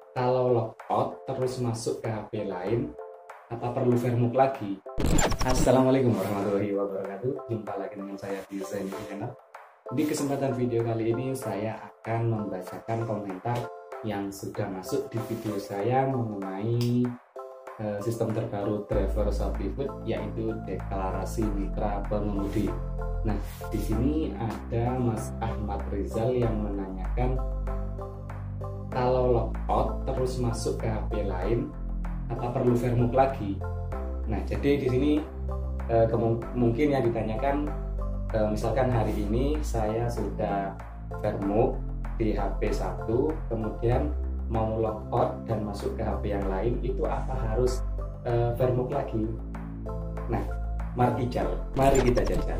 Kalau logout terus masuk ke HP lain, apa perlu Vermuk lagi? Assalamualaikum warahmatullahi wabarakatuh. Jumpa lagi dengan saya di Zaini Channel. Di kesempatan video kali ini saya akan membacakan komentar yang sudah masuk di video saya mengenai sistem terbaru driver ShopeeFood, yaitu deklarasi mitra pengemudi. Nah, di sini ada Mas Ahmad Rizal yang menanyakan, kalau logout terus masuk ke HP lain, apa perlu Vermuk lagi? Nah, jadi di sini mungkin yang ditanyakan, misalkan hari ini saya sudah Vermuk di HP 1, kemudian mau logout dan masuk ke HP yang lain, itu apa harus Vermuk lagi? Nah, mari kita jajal.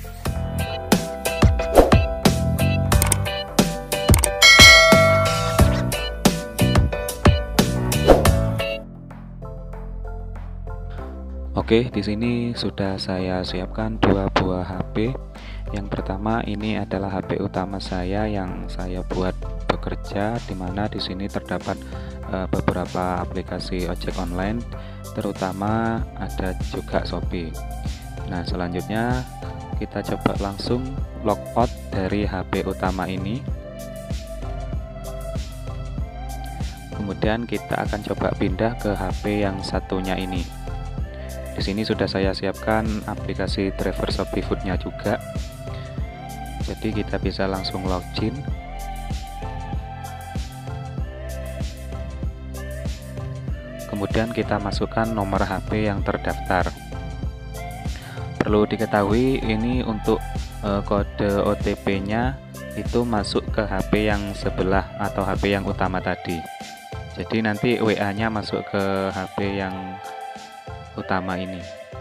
Oke, di sini sudah saya siapkan dua buah HP. Yang pertama ini adalah HP utama saya yang saya buat bekerja, di mana di sini terdapat beberapa aplikasi ojek online, terutama ada juga Shopee. Nah, selanjutnya kita coba langsung logout dari HP utama ini. Kemudian kita akan coba pindah ke HP yang satunya ini. Di sini sudah saya siapkan aplikasi driver ShopeeFood-nya juga. Jadi kita bisa langsung login. Kemudian kita masukkan nomor HP yang terdaftar. Perlu diketahui ini untuk kode OTP-nya itu masuk ke HP yang sebelah atau HP yang utama tadi. Jadi nanti WA-nya masuk ke HP yang utama ini.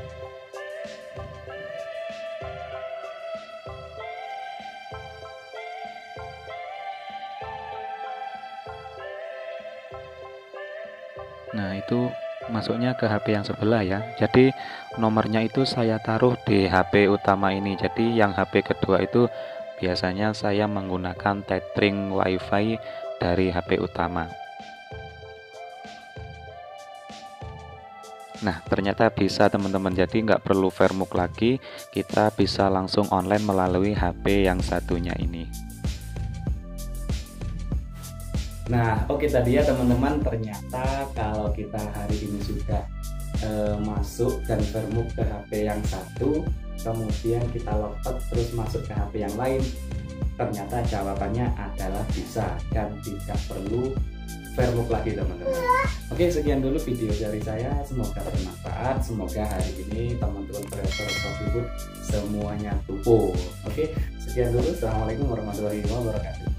Nah, itu masuknya ke HP yang sebelah ya. Jadi nomornya itu saya taruh di HP utama ini. Jadi yang HP kedua itu biasanya saya menggunakan tethering WiFi dari HP utama. Nah, ternyata bisa teman-teman, jadi nggak perlu Vermuk lagi, kita bisa langsung online melalui HP yang satunya ini. Nah, oke tadi ya teman-teman, ternyata kalau kita hari ini sudah masuk dan Vermuk ke HP yang satu, kemudian kita logout terus masuk ke HP yang lain, ternyata jawabannya adalah bisa dan tidak perlu Vermuk lagi teman-teman. Oke, sekian dulu video dari saya, semoga bermanfaat. Semoga hari ini teman-teman driver ShopeeFood semuanya tupo. Oke, sekian dulu. Assalamualaikum warahmatullahi wabarakatuh.